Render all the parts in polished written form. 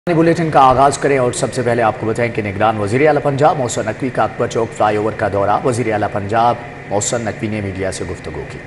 Bulletin का आगाज करें और सबसे पहले आपको बताएं कि निगरान वज़ीर आला पंजाब मोहसिन नकवी का अकबर चौक फ्लाईओवर का दौरा। वज़ीर आला पंजाब मोहसिन नकवी ने मीडिया से गुफ्तगू की।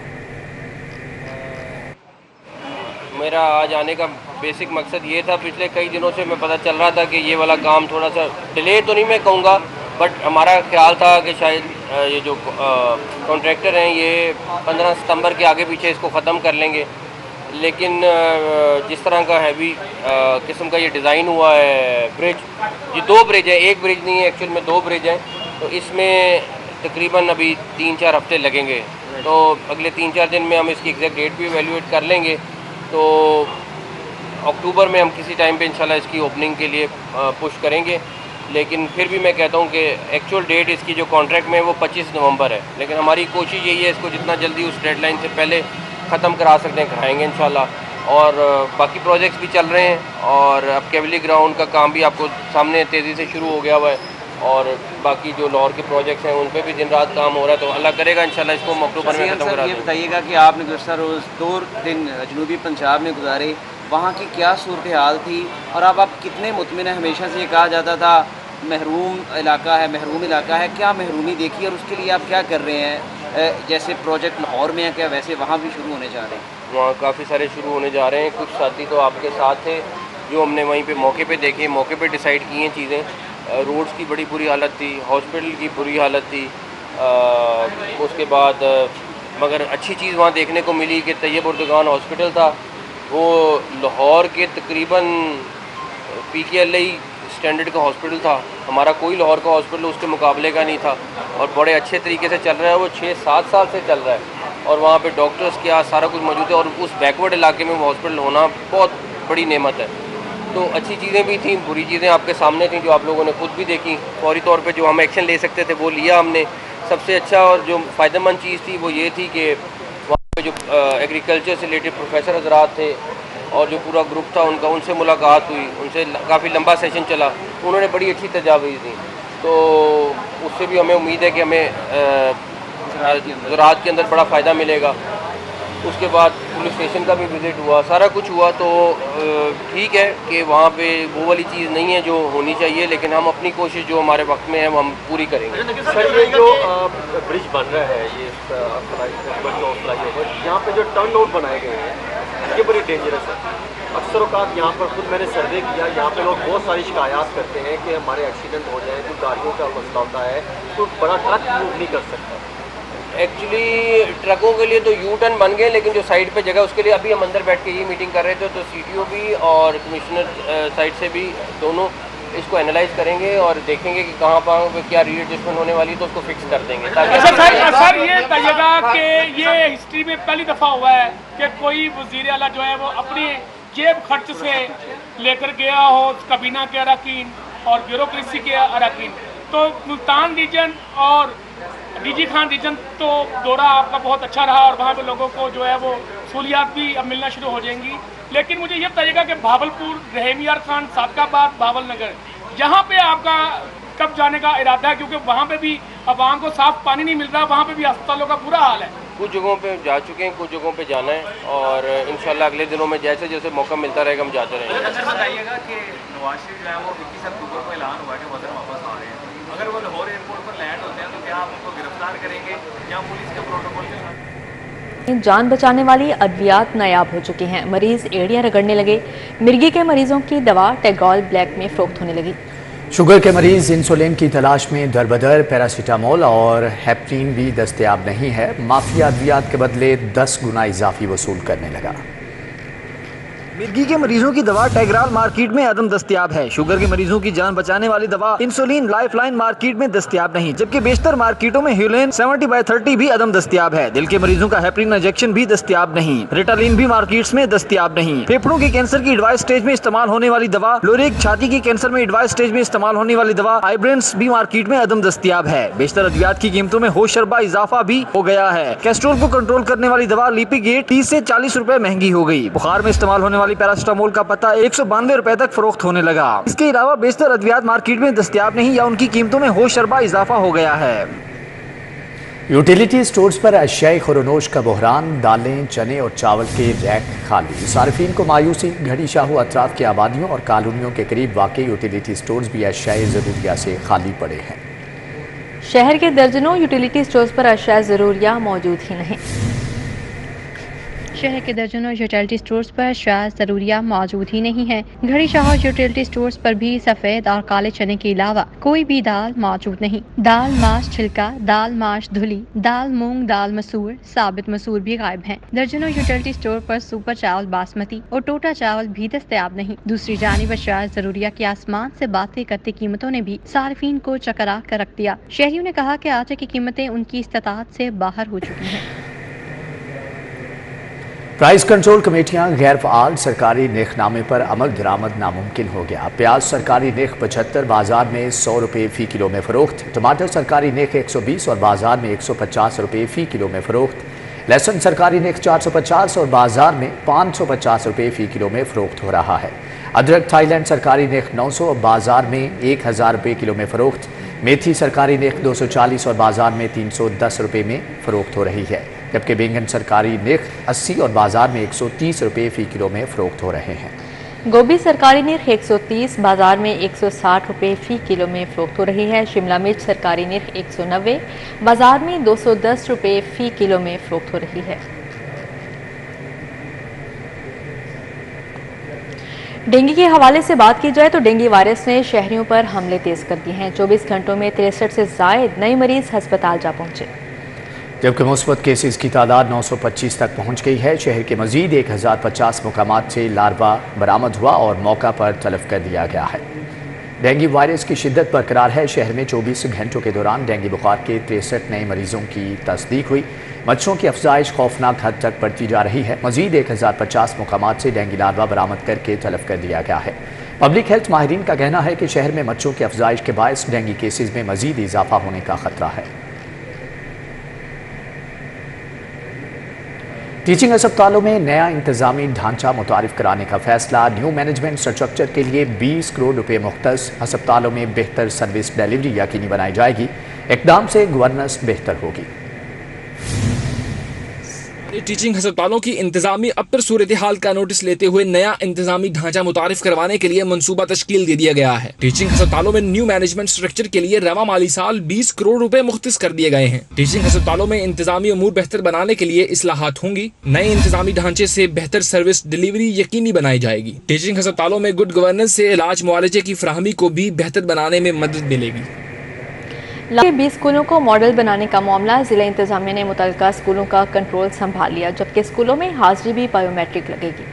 मेरा आज आने का बेसिक मकसद ये था, पिछले कई दिनों से मैं पता चल रहा था कि ये वाला काम थोड़ा सा डिले तो नहीं मैं कहूँगा, बट हमारा ख्याल था कि शायद ये जो कॉन्ट्रैक्टर हैं ये 15 सितंबर के आगे पीछे इसको ख़त्म कर लेंगे। लेकिन जिस तरह का हैवी किस्म का ये डिज़ाइन हुआ है ब्रिज, ये 2 ब्रिज है, एक ब्रिज नहीं है, एक्चुअल में 2 ब्रिज हैं, तो इसमें तकरीबन अभी 3-4 हफ्ते लगेंगे। तो अगले 3-4 दिन में हम इसकी एग्जैक्ट डेट भी एवेल्यूएट कर लेंगे, तो अक्टूबर में हम किसी टाइम पे इंशाल्लाह इसकी ओपनिंग के लिए पुश करेंगे। लेकिन फिर भी मैं कहता हूँ कि एक्चुअल डेट इसकी जो कॉन्ट्रैक्ट में है वो 25 नवंबर है, लेकिन हमारी कोशिश यही है इसको जितना जल्दी उस डेडलाइन से पहले ख़त्म करा सकते हैं कराएंगे इंशाल्लाह। और बाकी प्रोजेक्ट्स भी चल रहे हैं और अब केवली ग्राउंड का काम भी आपको सामने तेज़ी से शुरू हो गया हुआ है, और बाकी जो लाहौर के प्रोजेक्ट्स हैं उन पे भी दिन रात काम हो रहा है, तो अल्लाह करेगा इंशाल्लाह इसको हम अक्टूबर में ख़त्म करा देंगे। ये बताइएगा कि आपने गुज़श्ता रोज़ 2 दिन जनूबी पंजाब में गुजारे, वहाँ की क्या सूरत हाल थी और अब आप कितने मुतमिन हैं? हमेशा से ये कहा जाता था महरूम इलाका है, क्या महरूमी देखी और उसके लिए आप क्या कर रहे हैं? जैसे प्रोजेक्ट लाहौर में है, क्या वैसे वहाँ भी शुरू होने जा रहे हैं? वहाँ काफ़ी सारे शुरू होने जा रहे हैं। कुछ साथी तो आपके साथ थे जो हमने वहीं पे मौके पे देखे, मौके पे डिसाइड की हैं चीज़ें। रोड्स की बड़ी बुरी हालत थी, हॉस्पिटल की बुरी हालत थी। उसके बाद मगर अच्छी चीज़ वहाँ देखने को मिली कि तैयब उर्दगान हॉस्पिटल था, वो लाहौर के तकरीबन PKLI स्टैंडर्ड का हॉस्पिटल था। हमारा कोई लाहौर का हॉस्पिटल उसके मुकाबले का नहीं था और बड़े अच्छे तरीके से चल रहा है। वो 6-7 साल से चल रहा है और वहाँ पे डॉक्टर्स क्या सारा कुछ मौजूद है, और उस बैकवर्ड इलाके में वो हॉस्पिटल होना बहुत बड़ी नेमत है। तो अच्छी चीज़ें भी थी, बुरी चीज़ें आपके सामने थी जो आप लोगों ने खुद भी देखी। फौरी तौर पे जो हम एक्शन ले सकते थे वो लिया हमने। सबसे अच्छा और जो फ़ायदेमंद चीज़ थी वो ये थी कि वहाँ पे जो एग्रीकल्चर से रिलेटेड प्रोफेसर हज़रात थे और जो पूरा ग्रुप था उनका, उनसे मुलाकात हुई, उनसे काफ़ी लंबा सेशन चला, उन्होंने बड़ी अच्छी तजावीज़ दी। तो उससे भी हमें उम्मीद है कि हमें ज़राअत के अंदर बड़ा फ़ायदा मिलेगा। उसके बाद पुलिस स्टेशन का भी विज़िट हुआ, सारा कुछ हुआ। तो ठीक है कि वहाँ पे वो वाली चीज़ नहीं है जो होनी चाहिए, लेकिन हम अपनी कोशिश जो हमारे वक्त में है वो हम पूरी करेंगे। सर, ये जो ब्रिज बन रहा है, ये फ्लाईओवर, यहाँ पे जो टर्न आउट बनाए गए हैं ये बड़ी डेंजरस है। अक्सर औकात यहाँ पर खुद मैंने सर्वे किया, यहाँ पे लोग बहुत सारी शिकायत करते हैं कि हमारे एक्सीडेंट हो जाए, कोई गाड़ियों का मसला होता है, तो बड़ा ट्रक मूव नहीं कर सकता। एक्चुअली ट्रकों के लिए तो यू टर्न बन गए, लेकिन जो साइड पे जगह उसके लिए अभी हम अंदर बैठ के ये मीटिंग कर रहे थे, तो CTO भी और कमिश्नर साइड से भी दोनों इसको एनालाइज करेंगे और देखेंगे कि कहाँ पे क्या रीएडजस्टमेंट होने वाली है, तो उसको फिक्स कर देंगे। सर ये कहिएगा कि ये हिस्ट्री में पहली दफ़ा हुआ है कि कोई वज़ीर आला जो है वो अपनी जेब खर्च से लेकर गया हो काबीना के अरकान और ब्यूरोक्रेसी के अरकान। तो मुल्तान रीजन और DG खान रीजन तो दौरा आपका बहुत अच्छा रहा और वहाँ पे लोगों को जो है वो सहूलियात भी अब मिलना शुरू हो जाएंगी। लेकिन मुझे ये बताइएगा कि भावलपुर, रहम यार खान, सादकाबाद, बावल नगर, यहाँ पे आपका कब जाने का इरादा है? क्योंकि वहाँ पे भी आवाम को साफ पानी नहीं मिल रहा, वहाँ पे भी अस्पतालों का बुरा हाल है। कुछ जगहों पे जा चुके हैं, कुछ जगहों पे जाना है, और इंशाल्लाह अगले दिनों में जैसे जैसे मौका मिलता रहेगा हम जाते रहेंगे। सर बताइएगा कि नवाज शरीफ जो है वो 21 अक्टूबर को ऐलान हुआ कि वतन वापस आ रहे हैं, अगर वो लाहौर एयरपोर्ट पर लैंड होते हैं तो क्या आप उनको गिरफ्तार करेंगे या पुलिस के प्रोटोकॉल के साथ? जान बचाने वाली अद्वियात नायाब हो चुकी हैं। मरीज एड़ियां रगड़ने लगे। मिर्गी के मरीजों की दवा टेगॉल ब्लैक में फरोख्त होने लगी। शुगर के मरीज इंसुलिन की तलाश में दरबदर, पैरासीटामोल और हेपरीन भी दस्तयाब नहीं है। माफिया अद्वियात के बदले 10 गुना इजाफी वसूल करने लगा। मिर्गी के मरीजों की दवा टेगराल मार्केट में अदम दस्तयाब है। शुगर के मरीजों की जान बचाने वाली दवा इंसुलिन लाइफलाइन मार्केट में दस्तयाब नहीं, जबकि बेशतर मार्केटों में ह्यूलेन 70/30 भी अदम दस्तयाब है। दिल के मरीजों का हेपरीन इंजेक्शन भी दस्तयाब नहीं। रिटालिन भी मार्केट्स में दस्तयाब नहीं। फेफड़ों के कैंसर की एडवाइस स्टेज में इस्तेमाल होने वाली दवा, लोरिक छाती के कैंसर में एडवाइस स्टेज में इस्तेमाल होने वाली दवा आइब्रेंस भी मार्केट में अदम दस्तयाब है। बेशतर अद्वियात की कीमतों में होशरबा इजाफा भी हो गया है। कैस्ट्रोल को कंट्रोल करने वाली दवा लिपिगेट 30 से 40 रुपए महंगी हो गई। बुखार में इस्तेमाल होने वाली पैरासीटामोल का पता 192 रुपए तक फरोख्त होने लगा। इसके अलावा बेशतर अद्वियात मार्केट में दस्तयाब नहीं या उनकी कीमतों में होशरबा इजाफा हो गया है। यूटिलिटी स्टोर्स पर अशियाई खुरनोश का बहरान, दालें, चने और चावल के रैक खाली। सार्फिन को मायूसी, घड़ी शाहू अतराफ की आबादियों और कॉलोनियों के करीब वाक़ यूटिलिटी स्टोर्स भी अशियाई ज़रूरिया से खाली पड़े हैं। शहर के दर्जनों यूटिलिटी स्टोर्स पर अशिया ज़रूरिया मौजूद ही नहीं। शहर के दर्जनों यूटिलिटी स्टोर्स पर अशिया ज़रूरिया मौजूद ही नहीं है। घड़ी शाह यूटिलिटी स्टोर्स पर भी सफ़ेद और काले चने के अलावा कोई भी दाल मौजूद नहीं। दाल, माश छिलका, दाल, माश धुली, दाल, मूंग दाल, मसूर, साबित मसूर भी गायब हैं। दर्जनों यूटिलिटी स्टोर पर सुपर चावल, बासमती और टोटा चावल भी दस्तयाब नहीं। दूसरी जानिब अशिया ज़रूरिया के आसमान से बातें करती कीमतों ने भी सार्फिन को चकरा कर रख दिया। शहरियों ने कहा कि आटे की कीमतें उनकी इस्तात से बाहर हो चुकी हैं। प्राइस कंट्रोल कमेटियां गैर फ़ाल, सरकारी नेखनामे पर अमल दरामद नामुमकिन हो गया। प्याज सरकारी नेख 75, बाजार में 100 रुपये फ़ी किलो में फ़रोख्त। टमाटर सरकारी नेख 120 और बाजार में 150 रुपये फ़ी किलो में फ़रोख्त। लहसुन सरकारी नेख 450 और बाजार में 550 रुपये फ़ी किलो में फ़रोख्त हो रहा है। अदरक थाईलैंड सरकारी नेख 900 और बाजार में 1000 रुपये किलो में फ़रोख्त। मेथी सरकारी नेख 240 और बाजार में 310 रुपये में फ़रोख्त हो रही है, जबकि बैंगन सरकारी नेख 80 और बाजार में 130 रुपये फ़ी किलो में फ़रोख्त हो रहे हैं। गोभी सरकारी नेख 130, बाजार में 160 रुपये फ़ी किलो में फ़रोख्त हो रही है। शिमला मिर्च सरकारी नेख 190, बाजार में 210 रुपये फ़ी किलो में फ़रोख्त हो रही है। डेंगू के हवाले से बात की जाए तो डेंगू वायरस ने शहरियों पर हमले तेज कर दिए हैं। 24 घंटों में 63 से ज़ायद नए मरीज अस्पताल जा पहुंचे, जबकि मुस्बत केसेस की तादाद 925 तक पहुंच गई है। शहर के मजीद 1050 मुकामात से लार्वा बरामद हुआ और मौका पर तलब कर दिया गया है। डेंगू वायरस की शिद्दत बरकरार है। शहर में 24 घंटों के दौरान डेंगू बुखार के 63 नए मरीजों की तस्दीक हुई। मच्छरों की अफजाइश खौफनाक हद तक बढ़ती जा रही है। मजीद 1050 मुकामात से डेंगू लार्वा बरामद करके तलब कर दिया गया है। पब्लिक हेल्थ माहिरीन का कहना है कि शहर में मच्छरों की अफजाइश के बायस डेंगू केसेज में मजीद इजाफा होने का खतरा है। टीचिंग अस्पतालों में नया इंतजामी ढांचा मुतारिफ कराने का फैसला। न्यू मैनेजमेंट स्ट्रक्चर के लिए 20 करोड़ रुपए मुख्तस। अस्पतालों में बेहतर सर्विस डिलीवरी यकीनी बनाई जाएगी। इकदाम से गवर्नेंस बेहतर होगी। टीचिंग अस्पतालों की इंतजामी अपर सूरत हाल का नोटिस लेते हुए नया इंतजामी ढांचा मुतारिफ करवाने के लिए मंसूबा तश्कील दे दिया गया है। टीचिंग अस्पतालों में न्यू मैनेजमेंट स्ट्रक्चर के लिए रवा माली साल 20 करोड़ रुपए मुख्तस कर दिए गए हैं। टीचिंग अस्पतालों में इंतजामी अमूर बेहतर बनाने के लिए इस्लाहात होंगी। नए इंतजामी ढांचे से बेहतर सर्विस डिलीवरी यकीनी बनाई जाएगी। टीचिंग अस्पतालों में गुड गवर्नेंस से इलाज मुआलजे की फराहमी को भी बेहतर बनाने में मदद मिलेगी। 20 स्कूलों को मॉडल बनाने का मामला, जिला इंतजामिया ने मुतल्लिका स्कूलों का कंट्रोल संभाल लिया, जबकि स्कूलों में हाजिरी भी बायोमेट्रिक लगेगी।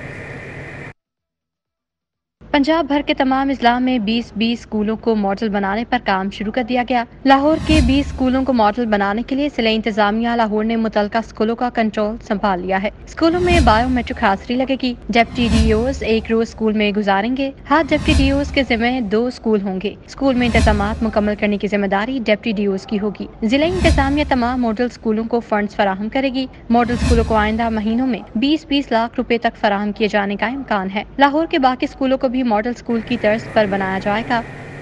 पंजाब भर के तमाम अजला में 20 स्कूलों को मॉडल बनाने पर काम शुरू कर दिया गया। लाहौर के 20 स्कूलों को मॉडल बनाने के लिए जिला इंतजामिया लाहौर ने मुतल्लिका स्कूलों का कंट्रोल संभाल लिया है। स्कूलों में बायोमेट्रिक हाजिरी लगेगी। डिप्टी डीओज एक रोज स्कूल में गुजारेंगे। हर डिप्टी डीओज के जिम्मे 2 स्कूल होंगे। स्कूल में इंतजामात मुकम्मल करने की जिम्मेदारी डिप्टी डीओज की होगी। जिला इंतजामिया तमाम मॉडल स्कूलों को फंड्स फराहम करेगी। मॉडल स्कूलों को आइंदा महीनों में 20 लाख रुपए तक फराहम किए जाने का इम्कान है। लाहौर के बाकी स्कूलों को भी मॉडल स्कूल की तर्ज पर बनाया जाएगा।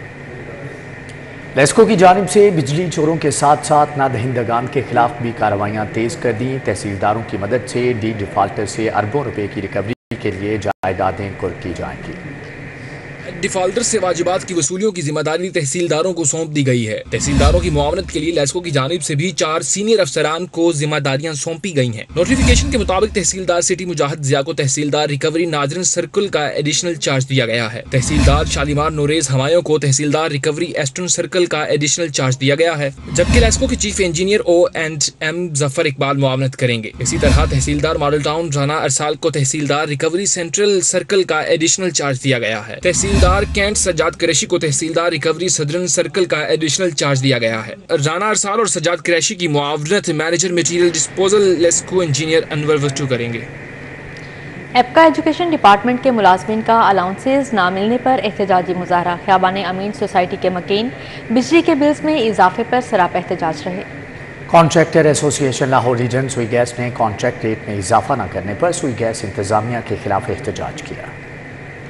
लेस्को की जानिब से बिजली चोरों के साथ साथ नादहिंदगान के खिलाफ भी कार्रवाइयां तेज कर दी। तहसीलदारों की मदद से डी डिफाल्टर से अरबों रुपए की रिकवरी के लिए जायदादें कुर्क की जाएंगी। डिफाल्टर से वाजिबात की वसूलियों की जिम्मेदारी तहसीलदारों को सौंप दी गई है। तहसीलदारों की मुआवनत के लिए लेस्को की जानिब से भी 4 सीनियर अफसरान को जिम्मेदारियां सौंपी गई हैं। नोटिफिकेशन के मुताबिक तहसीलदार सिटी मुजाहिद जिया को तहसीलदार रिकवरी नाजरन सर्कल का एडिशनल चार्ज दिया गया है। तहसीलदार शालीमार नोरेज हमायों को तहसीलदार रिकवरी एस्टर्न सर्कल का एडिशनल चार्ज दिया गया है, जबकि लेस्को के chief engineer O&M Zafar Iqbal मुआवनत करेंगे। इसी तरह तहसीलदार मॉडल टाउन राना अरसाल को तहसीलदार रिकवरी सेंट्रल सर्कल का एडिशनल चार्ज दिया गया है। तहसीलदार कैंट सज्जाद कुरैशी को तहसीलदार रिकवरी सदरन सर्कल का एडिशनल चार्ज दिया गया है। राना अरसाल और सज्जाद कुरैशी की मुआवनत manager material disposal LESCO engineer Anwar वक्तू करेंगे। एपका एजुकेशन डिपार्टमेंट के मुलाजमीन का अलाउंसेज ना मिलने पर एहतजाजी मुजाहरा। ख़ियाबान अमीन सोसाइटी के मकीन बिजली के बिल्स में इजाफे पर सरापा एहतजाज रहे। Contractor association Lahore region Sui gas ने कॉन्ट्रैक्ट रेट में इजाफा न करने पर सुई गैस इंतजामिया के खिलाफ एहतजाज किया।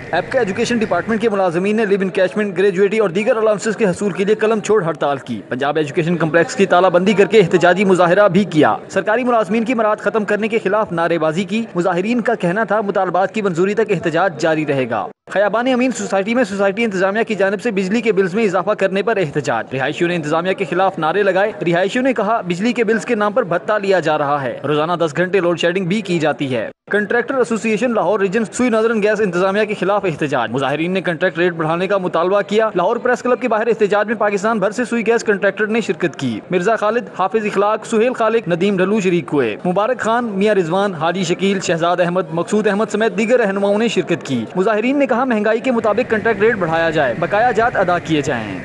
ऐप का एजुकेशन डिपार्टमेंट के मुलाजमीन ने लिव इनकैशमेंट, ग्रेजुएटी और दीगर अलाउंसेस के हसूल के लिए कलम छोड़ हड़ताल की। पंजाब एजुकेशन कम्प्लेक्स की तालाबंदी करके एहतजाजी मुजाहरा भी किया। सरकारी मुलाजमीन की मराद खत्म करने के खिलाफ नारेबाजी की। मुजाहिरीन का कहना था मुतालबात की मंजूरी तक एहतजाज जारी रहेगा। खयाबान अमीन सोसाइटी में सोसाइटी इंतजामिया की जानिब से बिजली के बिल्स में इजाफा करने पर एहतजाज। रिहायशियों ने इंतजामिया के खिलाफ नारे लगाए। रिहायशियों ने कहा बिजली के बिल्स के नाम पर भत्ता लिया जा रहा है। रोजाना 10 घंटे लोड शेडिंग भी की जाती है। कंट्रैक्टर एसोसिएशन लाहौर रीजन सुई नजरन गैस इंतजामिया के खिलाफ एहतजाज। मुजाहिरीन ने कंट्रैक्ट रेट बढ़ाने का मुतालबा किया। लाहौर प्रेस क्लब के बाहर एहतजाज में पाकिस्तान भर से सुई गैस कंट्रैक्टर ने शिरकत की। मिर्जा खालिद, हाफिज इखलाक, सुहेल खालिक, नदीम ढलू शरीक हुए। मुबारक खान, मियां रिजवान, हाजी शकील, शहजाद अहमद, मकसूद अहमद समेत दीगर रहनुमाओं ने शिरकत की। मुजाहिरीन ने कहा महंगाई के मुताबिक कंट्रैक्ट रेट बढ़ाया जाए, बकाया जात अदा किए जाएं।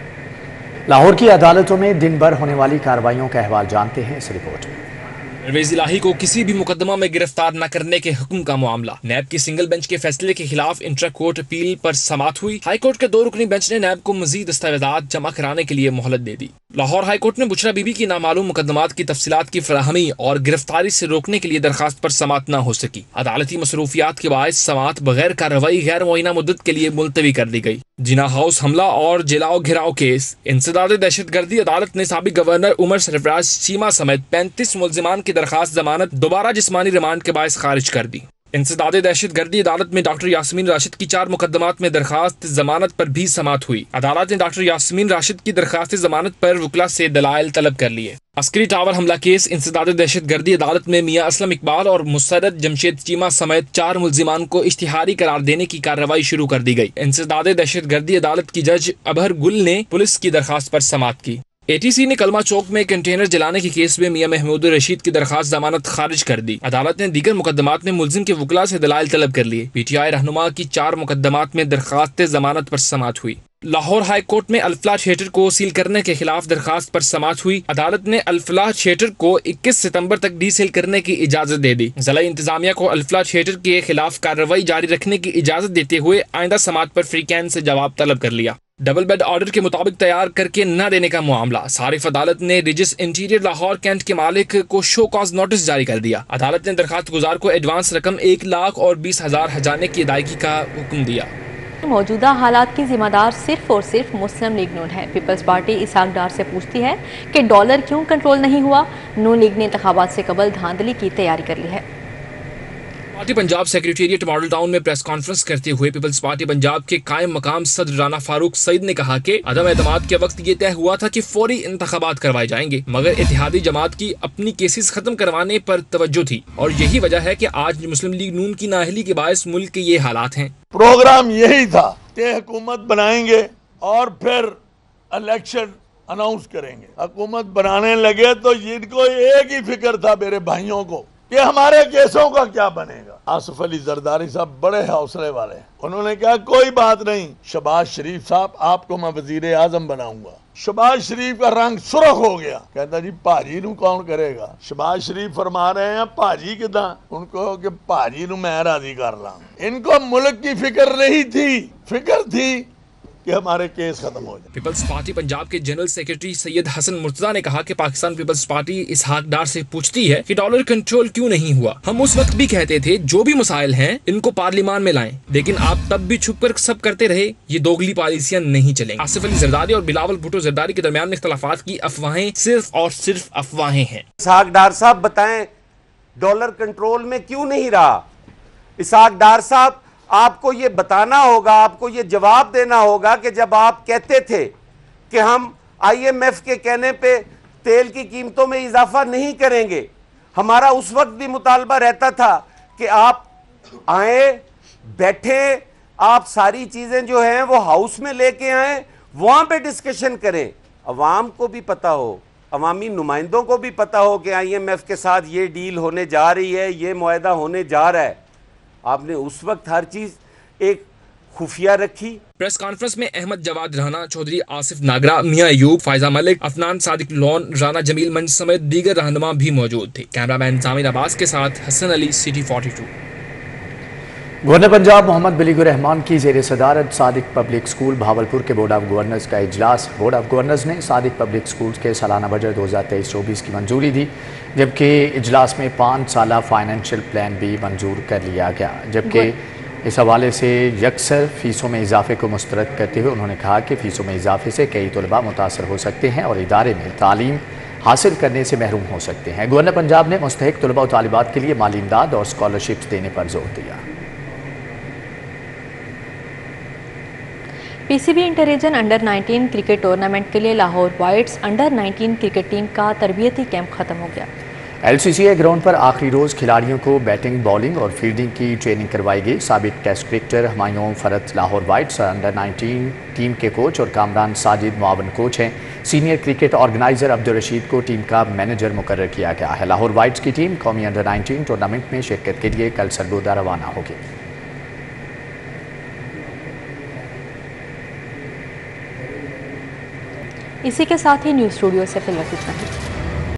लाहौर की अदालतों में दिन भर होने वाली कार्रवाइयों का अहवाल जानते हैं इस रिपोर्ट में। परवेज इलाही को किसी भी मुकदमा में गिरफ्तार न करने के हुक्म का मामला। नैब की सिंगल बेंच के फैसले के खिलाफ इंट्रा कोर्ट अपील पर समाअत हुई। हाई कोर्ट के 2 रुकनी बेंच ने नैब को मजीद दस्तावेजात जमा कराने के लिए मोहलत दे दी। लाहौर हाई कोर्ट ने बुशरा बीबी की नामालूम मुकदमात की तफसीलात की फराहमी और गिरफ्तारी से रोकने के लिए दरखास्त पर समाअत न हो सकी। अदालती मसरूफियात के बायस समाअत बगैर कार्रवाई गैर मुअय्यना मुद्दत के लिए मुलतवी कर दी गई। जिना हाउस हमला और जलाओ घिराव केस। इंसदाद दहशतगर्दी अदालत ने साबिक गवर्नर उमर सरफराज चीमा समेत 35 मुल्जिमान की दरखास्त जमानत दोबारा जिस्मानी रिमांड के बायस खारिज कर दी। इंसदाद दहशतगर्दी अदालत में डॉक्टर यास्मीन राशिद की 4 मुकदमात में दरखास्त जमानत पर भी समाअत हुई। अदालत ने डॉक्टर यास्मीन राशिद की दरखास्त जमानत पर वकला से दलाइल तलब कर लिए। अस्करी टावर हमला केस। इंसदाद दहशतगर्दी अदालत में मियां असलम इकबाल और मुसर्रत जमशेद चीमा समेत 4 मुल्जिमान को इश्तिहारी करार देने की कार्रवाई शुरू कर दी गई। इंसदाद दहशतगर्दी अदालत की जज अबहर गुल ने पुलिस की दरखास्त पर समाअत की। ATC ने कलमा चौक में कंटेनर जलाने के केस में मियां महमूद रशीद की दरखास्त जमानत खारिज कर दी। अदालत ने दीगर मुकदमात में मुल्जिम के वकला से दलाइल तलब कर लिए। PTI रहनुमा की 4 मुकदमात में दरखास्त जमानत पर समाअत हुई। लाहौर हाई कोर्ट में अल्फला थिएटर को सील करने के खिलाफ दरखास्त पर समाअत हुई। अदालत ने अल्फला थिएटर को 21 सितंबर तक डीसील करने की इजाजत दे दी। जिला इंतजामिया को अल्फला थिएटर के खिलाफ कार्रवाई जारी रखने की इजाजत देते हुए आइंदा समाअत पर फ्री कैन से जवाब तलब कर लिया। डबल बेड ऑर्डर के मुताबिक तैयार करके न देने का मामला। सारिफ अदालत ने रिजिस इंटीरियर लाहौर कैंट के मालिक को शो कॉज नोटिस जारी कर दिया। अदालत ने दरखास्त गुजार को एडवांस रकम 1,20,000 हजाने की अदायगी का हुक्म दिया। मौजूदा हालात की जिम्मेदार सिर्फ और सिर्फ मुस्लिम लीग नून है। पीपल्स पार्टी इसहाक डार से पूछती है कि डॉलर क्यों कंट्रोल नहीं हुआ। नून लीग ने इंतखाबात से कबल धांधली की तैयारी कर ली है। Party Punjab secretariat model town में प्रेस कॉन्फ्रेंस करते हुए पीपल्स पार्टी पंजाब के कायम मकाम सदर राना फारूक सईद ने कहा कि अदम एतमाद के वक्त ये तय हुआ था कि फौरी इंतखाबात करवाए जाएंगे, मगर इत्तेहादी जमात की अपनी केसेस खत्म करवाने पर तवज्जो थी और यही वजह है कि आज मुस्लिम लीग नून की नाअहली के बायस मुल्क के ये हालात हैं। प्रोग्राम यही था कि हुकूमत बनाएंगे और फिर इलेक्शन अनाउंस करेंगे। हुकूमत बनाने लगे तो जिनको एक ही फिक्र था मेरे भाइयों को कि हमारे केसों का क्या बनेगा। आसिफ अली जरदारी साहब बड़े हौसले वाले हैं। उन्होंने कहा कोई बात नहीं, शहबाज शरीफ साहब आपको मैं वजीर आजम बनाऊंगा। शहबाज शरीफ का रंग सुर्ख हो गया। कहता जी भाजी नू कौन करेगा। शहबाज शरीफ फरमा रहे हैं भाजी किदा, उनको कि भाजी नू मैं राजी कर ला। इनको मुल्क की फिक्र नहीं थी, फिक्र थी कि हमारे केस खत्म हो जाए। पीपल्स पार्टी पंजाब के जनरल सेक्रेटरी सैयद हसन मुर्तजा ने कहा कि पाकिस्तान पीपल्स पार्टी इसहाक डार से पूछती है कि डॉलर कंट्रोल क्यों नहीं हुआ। हम उस वक्त भी कहते थे जो भी मसाइल हैं इनको पार्लियामान में लाएं, लेकिन आप तब भी छुप कर सब करते रहे। ये दोगली पॉलिसियां नहीं चलेंगी। आसिफ अली जरदारी और बिलावल भुट्टो जरदारी के दरमियान इख्तलाफात की अफवाहें सिर्फ और सिर्फ अफवाहें हैं। इसहाक डार साहब बताएं डॉलर कंट्रोल में क्यों नहीं रहा। इसहाक डार साहब आपको ये बताना होगा, आपको ये जवाब देना होगा कि जब आप कहते थे कि हम IMF के कहने पे तेल की कीमतों में इजाफा नहीं करेंगे, हमारा उस वक्त भी मुतालबा रहता था कि आप आए, बैठे, आप सारी चीज़ें जो हैं वो हाउस में लेके आए, वहाँ पे डिस्कशन करें, अवाम को भी पता हो, अवामी नुमाइंदों को भी पता हो कि IMF के साथ ये डील होने जा रही है, ये मुआहदा होने जा रहा है। आपने उस वक्त हर चीज एक खुफिया रखी। प्रेस कॉन्फ्रेंस में अहमद जवाद राना, चौधरी आसिफ नागरा, मियां अयूब, फायजा मलिक, अफनान सादिक लोन, राना जमील मंच समेत दीगर रहनुमा भी मौजूद थे। कैमरामैन जामिर अब्बास के साथ हसन अली, सिटी 42। गवर्नर पंजाब मोहम्मद बिलीगुर रहमान की जेर सदारत सादिक पब्लिक स्कूल भावलपुर के बोर्ड ऑफ गवर्नर्स का इजलास। बोर्ड ऑफ गवर्नर्स ने सादिक पब्लिक स्कूल के सालाना बजट 2023-24 की मंजूरी दी, जबकि इजलास में 5 साला फाइनेंशियल प्लान भी मंजूर कर लिया गया। जबकि इस हवाले से यकसर फीसों में इजाफे को मुस्तरद करते हुए उन्होंने कहा कि फीसों में इजाफे से कई तलबा मुतासर हो सकते हैं और इदारे में तालीम हासिल करने से महरूम हो सकते हैं। गवर्नर पंजाब ने मुस्तहिक तलबा और तालिबात के लिए माली इमदाद और स्कॉलरशिप्स देने पर जोर दिया। PCB inter region under 19 cricket tournament के लिए Lahore whites under 19 cricket team का तरबियती कैंप खत्म हो गया। LCCA ग्राउंड पर आखिरी रोज खिलाड़ियों को बैटिंग, बॉलिंग और फील्डिंग की ट्रेनिंग करवाई गई। साबिक test cricketer Humayun Farhat Lahore whites under 19 team के कोच और कामरान साजिद मुआवन कोच हैं। Senior cricket organiser Abdul Rashid को टीम का मैनेजर मुकर्रर किया गया है। लाहौर वाइट्स की टीम कौमी अंडर 19 टूर्नामेंट में शिरकत के लिए कल सरगोदा रवाना होगी। इसी के साथ ही न्यूज़ स्टूडियो से फिलहाल इतना ही।